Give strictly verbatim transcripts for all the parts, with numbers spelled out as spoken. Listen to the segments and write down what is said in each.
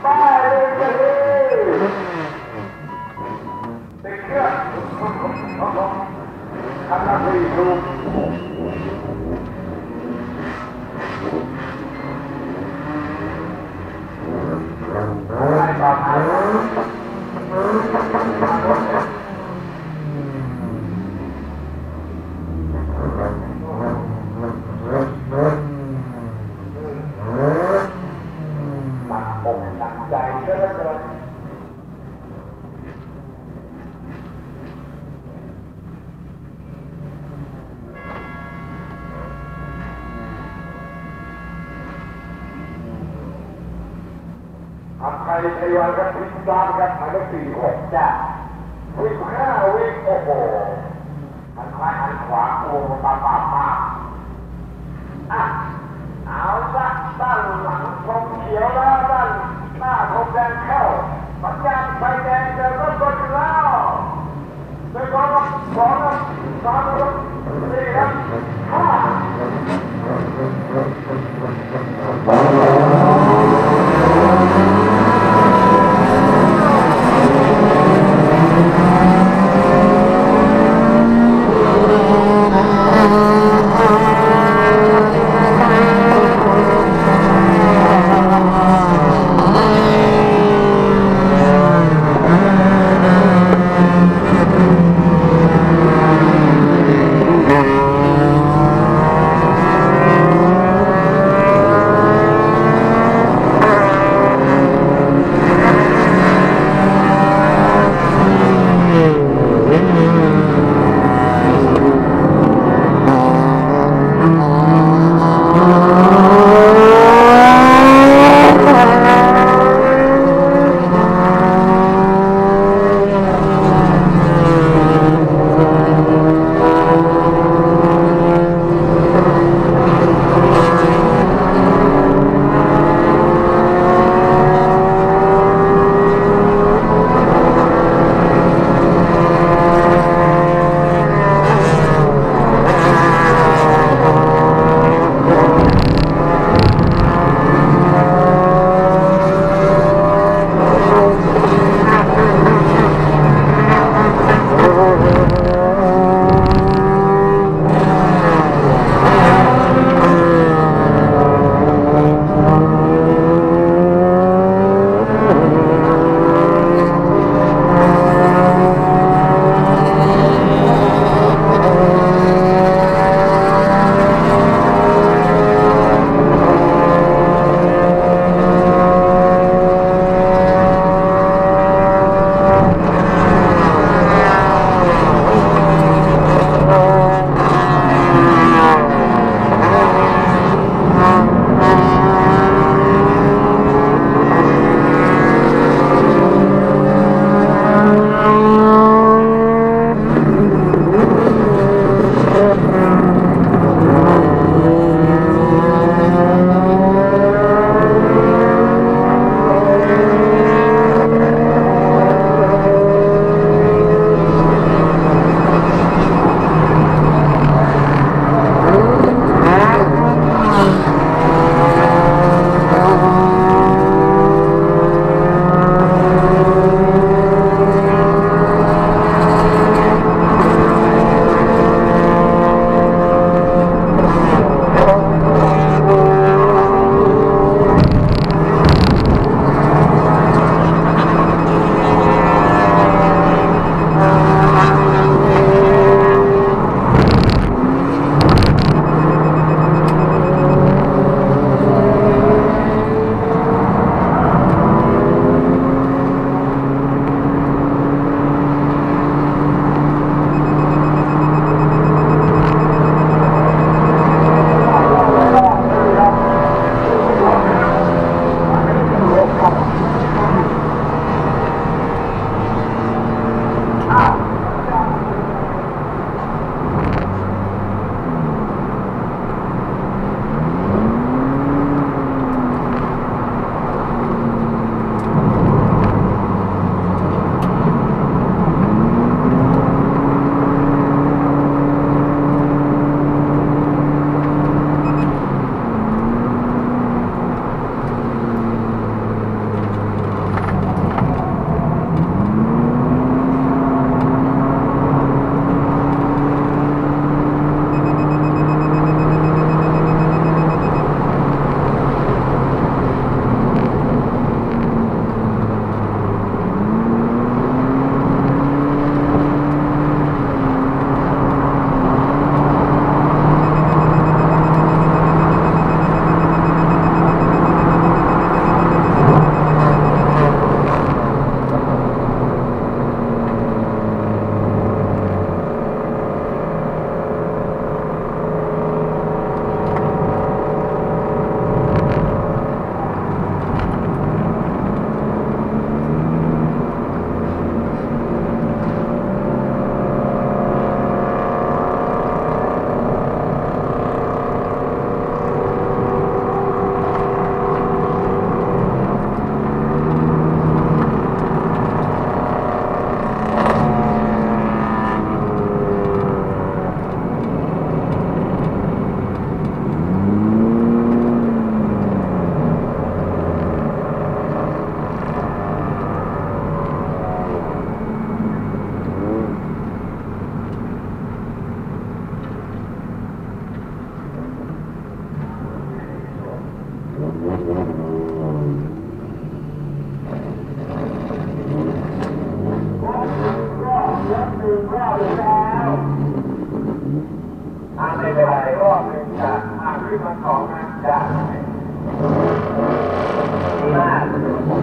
ไทยไทยวันกับพิซซ่ากับไทยก็สี่หกจ้ะวิกห้าวิกโอ้โหหันซ้ายหันขวาโอ้ปาปาปาอ่ะเอาละด้านหลังธงเขียวแล้วด้านหน้าธงแดงเข้าสัญญาณไฟแดงจะเริ่มต้นแล้วโดยความสองครับสามครับสี่ครับห้าเ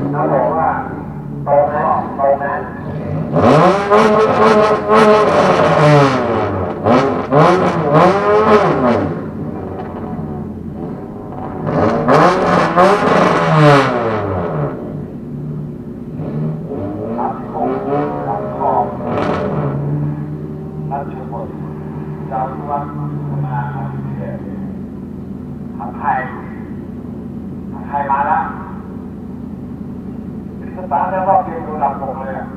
เขาบอกว่าตรงนะตรงนะรับคงรับขอบรับชุดหมดเจ้าทุกมาเนี่ยทำไทยทำไทยมาแล้วสตาร์ทแล้วรอบเดียวดูหลับลงเลยอ่ะ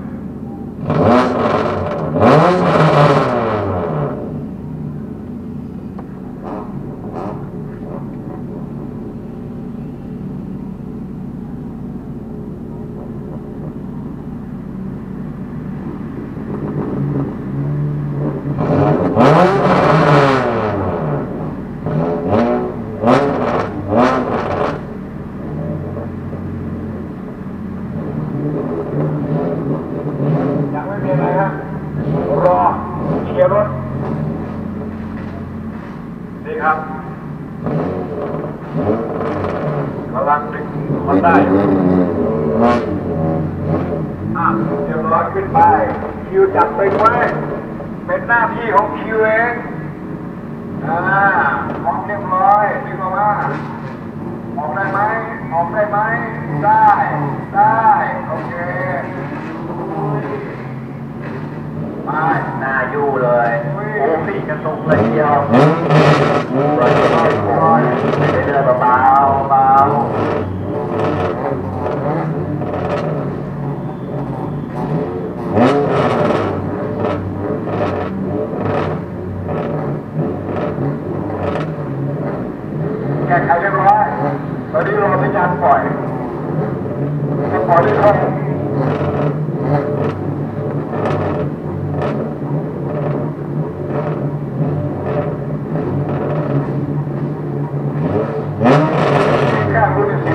ยังไม่มีอะไรครับรอเคลียร์รถนี่ครับกำลังดึงคนได้อ่ะเรียบร้อยขึ้นไปคิวจับตึงไว้เป็นหน้าที่ของคิวเองอ่าพร้อมเรียบร้อยดึงออกมาออกได้ไหมออกได้ไหมได้ได้โอเคไปหน้ายู่เลยโอ้ปีกระตุกเลยเดียวรอยรอยรอยเดินเบาเบาแก้ไขเรียบร้อยตอนนี้รอสัญญาณปล่อยจะปล่อยได้ครับแค่รู้เสีย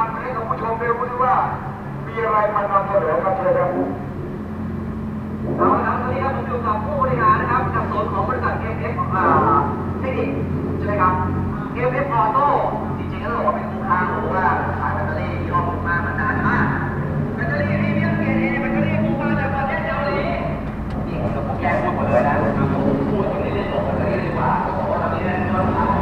ให้คุณผู้ชมได้รู้ว่ามีอะไรมานำเสนอกันเลยครับเอาละครับตอนนี้ครับผมอยู่กับผู้บริหารนะครับจากส่วนของบริษัท เอ เอฟ ของเราเทคนิคใช่ไหมครับ เอ เอฟ Auto จริงๆก็ต้องบอกว่าเป็นคู่ค้าหรือว่าขายแบตเตอรี่ที่รอบมามานานมากแบตเตอรี่พรีเมียมเกรด เอ แบตเตอรี่คู่มาจากประเทศเกาหลีนี่ผมจะพูดแยกหมดเลยนะพูดถึงในเรื่องของแบตเตอรี่ดีกว่าเพราะว่าตอนนี้เนี่ยยอดขาย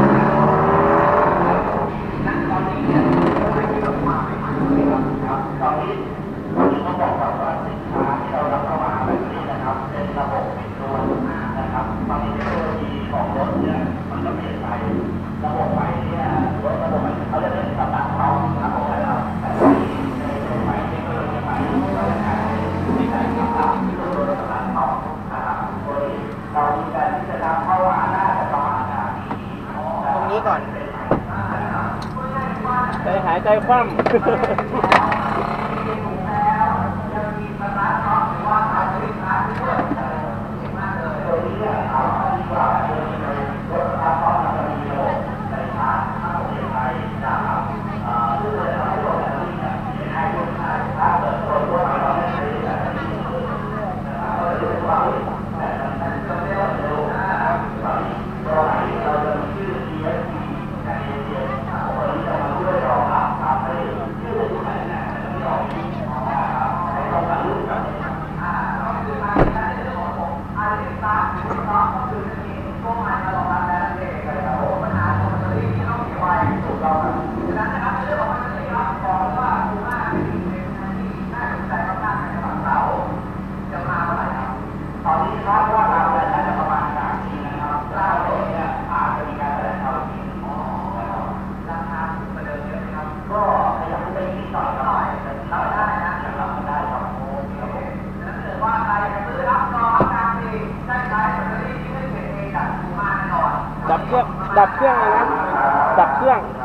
ณตอนนี้เนี่ยอะไรที่เรามาไม่ทันเลยครับตอนนี้ต้องบอกก่อนว่าสินค้าที่เรารับเข้ามาแบบนี้นะครับเป็นระบบปิดตัวนะครับตอนนี้เทคโนโลยีของรถเนี่ยมันก็เปลี่ยนไประบบใหม่เนี่ยรถระบบใหม่เขาจะเรียกสตาร์ทเขาครับผมนะครับแต่ในระบบใหม่เทคโนโลยีใหม่ก็จะใช้ที่ไหนก็ตามที่รถสตาร์ทเขานะครับโดยเรามีการที่จะทำเข้ามาน่าจะประมาณตรงนี้ก่อนใจหายใจคว่ำตอนนี้คาดว่าเราน่าจะประมาณสามปีนะครับถ้าเราเนี่ยอาจจะมีการแถลงข่าวอีกราคาถูกกว่าเดิมเยอะไหมครับก็ขยับไปนิดหน่อยหน่อยรับได้นะรับได้ครับโอเคแล้วถ้าเกิดว่าใครอยากจะซื้อรับรองการผลิตได้ใช้แบตเตอรี่ที่ไม่เก็บเองจากคูมาแน่นอนดับเครื่องดับเครื่องเลยนะดับเครื่อง